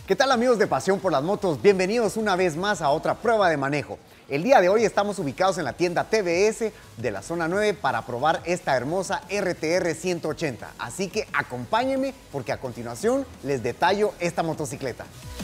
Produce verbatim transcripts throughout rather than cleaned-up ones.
¿Qué tal, amigos de Pasión por las Motos? Bienvenidos una vez más a otra prueba de manejo. El día de hoy estamos ubicados en la tienda T V S de la zona nueve para probar esta hermosa R T R ciento ochenta. Así que acompáñenme porque a continuación les detallo esta motocicleta.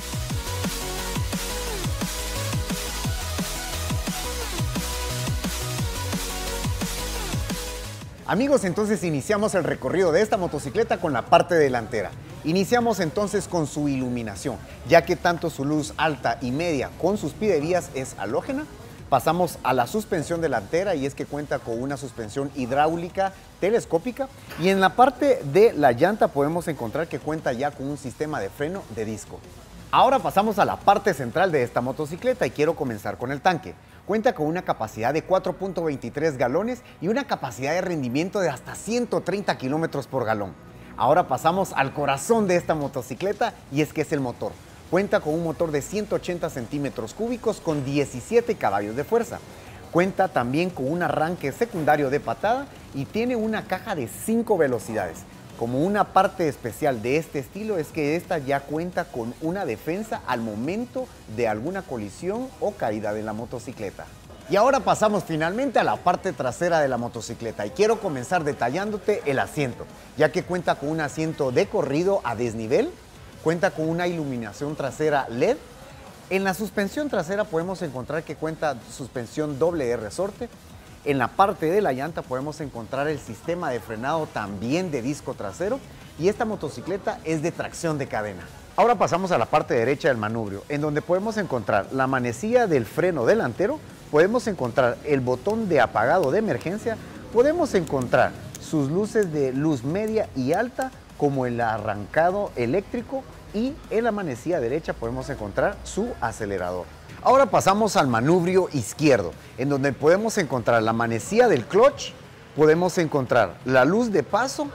Amigos, entonces iniciamos el recorrido de esta motocicleta con la parte delantera. Iniciamos entonces con su iluminación, ya que tanto su luz alta y media con sus pidevías es halógena. Pasamos a la suspensión delantera y es que cuenta con una suspensión hidráulica telescópica. Y en la parte de la llanta podemos encontrar que cuenta ya con un sistema de freno de disco. Ahora pasamos a la parte central de esta motocicleta y quiero comenzar con el tanque. Cuenta con una capacidad de cuatro punto veintitrés galones y una capacidad de rendimiento de hasta ciento treinta kilómetros por galón. Ahora pasamos al corazón de esta motocicleta y es que es el motor. Cuenta con un motor de ciento ochenta centímetros cúbicos con diecisiete caballos de fuerza. Cuenta también con un arranque secundario de patada y tiene una caja de cinco velocidades. Como una parte especial de este estilo es que esta ya cuenta con una defensa al momento de alguna colisión o caída de la motocicleta. Y ahora pasamos finalmente a la parte trasera de la motocicleta y quiero comenzar detallándote el asiento, ya que cuenta con un asiento de corrido a desnivel, cuenta con una iluminación trasera L E D. En la suspensión trasera podemos encontrar que cuenta suspensión doble de resorte. En la parte de la llanta podemos encontrar el sistema de frenado también de disco trasero y esta motocicleta es de tracción de cadena. Ahora pasamos a la parte derecha del manubrio, en donde podemos encontrar la manecilla del freno delantero, podemos encontrar el botón de apagado de emergencia, podemos encontrar sus luces de luz media y alta, como el arrancado eléctrico, y en la manecilla derecha podemos encontrar su acelerador. Ahora pasamos al manubrio izquierdo, en donde podemos encontrar la manecilla del clutch, podemos encontrar la luz de paso,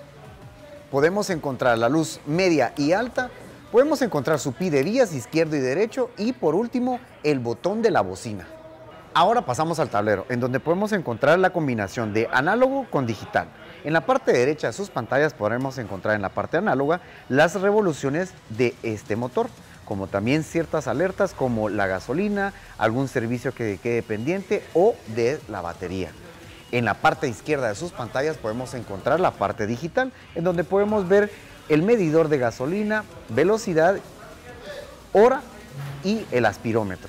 podemos encontrar la luz media y alta, podemos encontrar su pidevías izquierdo y derecho y por último el botón de la bocina. Ahora pasamos al tablero, en donde podemos encontrar la combinación de análogo con digital. En la parte derecha de sus pantallas podremos encontrar en la parte análoga las revoluciones de este motor, como también ciertas alertas como la gasolina, algún servicio que quede pendiente o de la batería. En la parte izquierda de sus pantallas podemos encontrar la parte digital, en donde podemos ver el medidor de gasolina, velocidad, hora y el aspirómetro.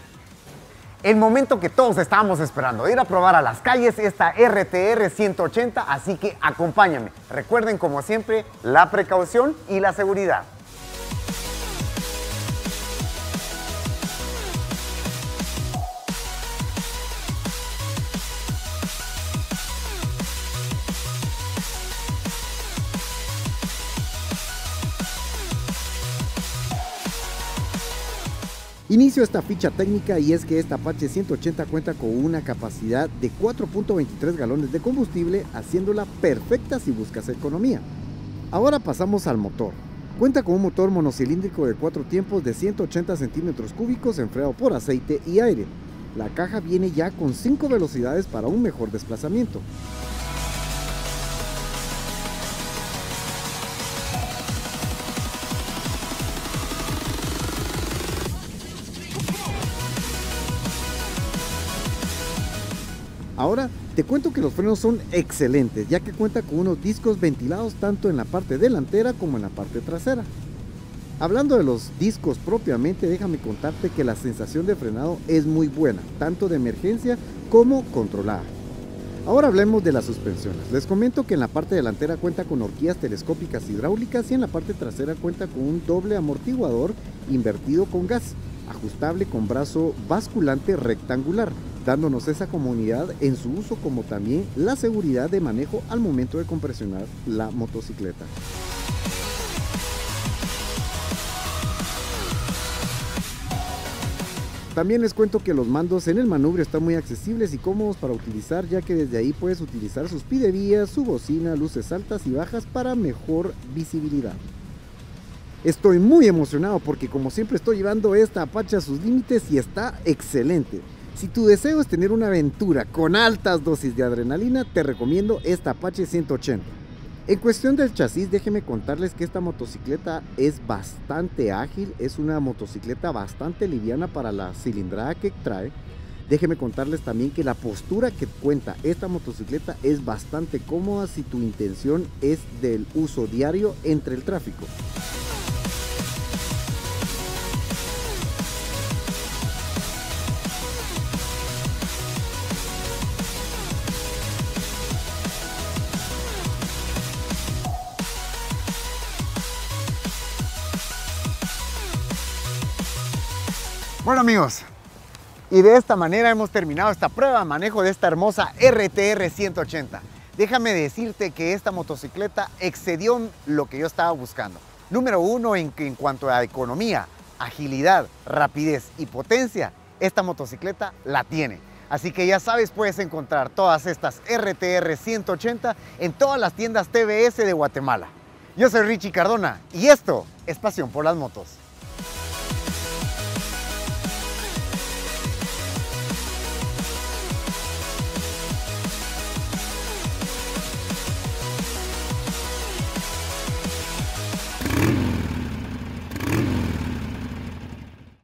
El momento que todos estábamos esperando, ir a probar a las calles esta R T R ciento ochenta, así que acompáñame. Recuerden, como siempre, la precaución y la seguridad. Inicio esta ficha técnica y es que esta Apache ciento ochenta cuenta con una capacidad de cuatro punto veintitrés galones de combustible, haciéndola perfecta si buscas economía. Ahora pasamos al motor. Cuenta con un motor monocilíndrico de cuatro tiempos de ciento ochenta centímetros cúbicos enfriado por aceite y aire. La caja viene ya con cinco velocidades para un mejor desplazamiento. Ahora te cuento que los frenos son excelentes, ya que cuenta con unos discos ventilados tanto en la parte delantera como en la parte trasera. Hablando de los discos propiamente, déjame contarte que la sensación de frenado es muy buena, tanto de emergencia como controlada. Ahora hablemos de las suspensiones. Les comento que en la parte delantera cuenta con horquillas telescópicas hidráulicas y en la parte trasera cuenta con un doble amortiguador invertido con gas, ajustable con brazo basculante rectangular, dándonos esa comodidad en su uso como también la seguridad de manejo al momento de compresionar la motocicleta. También les cuento que los mandos en el manubrio están muy accesibles y cómodos para utilizar, ya que desde ahí puedes utilizar sus pidevías, su bocina, luces altas y bajas para mejor visibilidad. Estoy muy emocionado porque como siempre estoy llevando esta Apache a sus límites y está excelente. Si tu deseo es tener una aventura con altas dosis de adrenalina, te recomiendo esta Apache ciento ochenta. En cuestión del chasis, déjenme contarles que esta motocicleta es bastante ágil, es una motocicleta bastante liviana para la cilindrada que trae. Déjenme contarles también que la postura que cuenta esta motocicleta es bastante cómoda si tu intención es del uso diario entre el tráfico. Bueno amigos, y de esta manera hemos terminado esta prueba de manejo de esta hermosa R T R ciento ochenta. Déjame decirte que esta motocicleta excedió lo que yo estaba buscando. Número uno, en, en cuanto a economía, agilidad, rapidez y potencia, esta motocicleta la tiene. Así que ya sabes, puedes encontrar todas estas R T R ciento ochenta en todas las tiendas T V S de Guatemala. Yo soy Richie Cardona y esto es Pasión por las Motos.